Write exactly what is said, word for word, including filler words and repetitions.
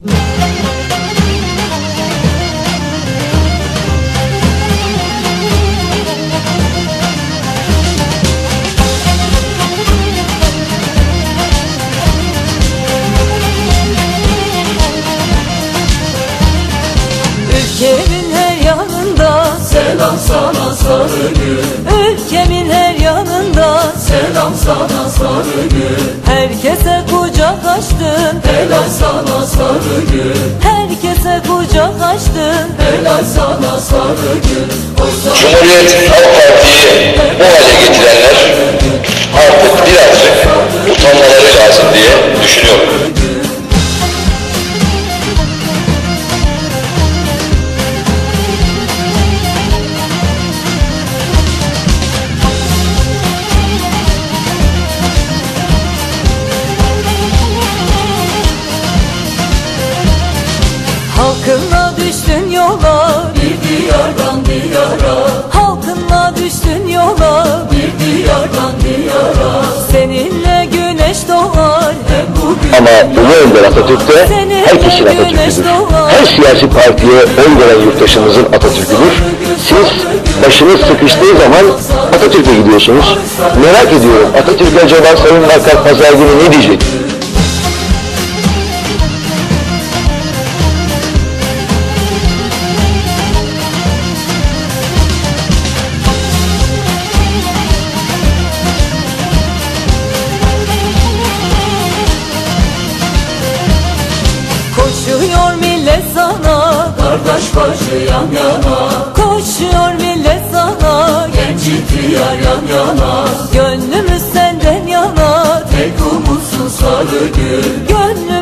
Ülkemin her yanında selam sana Sarıgül. Ülkemin her yanında selam sana Sarıgül. Herkese kucak açtın, helal sana Sarıgül. Herkese kucak açtın, helal sana Sarıgül. Cumhuriyet Halk Parti'yi bu hale getirenler artık birazcık utanmaları lazım diye düşünüyorum. halkınla düştün yola, bir diyardan diyara. halkınla düştün yola, bir diyardan diyara. seninle güneş doğar Hem bugün Ama Ulu Önder Atatürk'te her kişinin Atatürk'üdür. Her siyasi partiye oy veren yurttaşımızın Atatürk'üdür. Siz başınız sıkıştığı zaman Atatürk'e gidiyorsunuz. Merak ediyorum, Atatürk acaba Sayın Bakan Pazar günü ne diyecek? Koşuyor millet sana, kardeş bacı yan yana. koşuyor millet sana, Genç ihtiyar yan yana. gönlümüz senden yana, Tek umutsuz Sarıgül. gönlümüz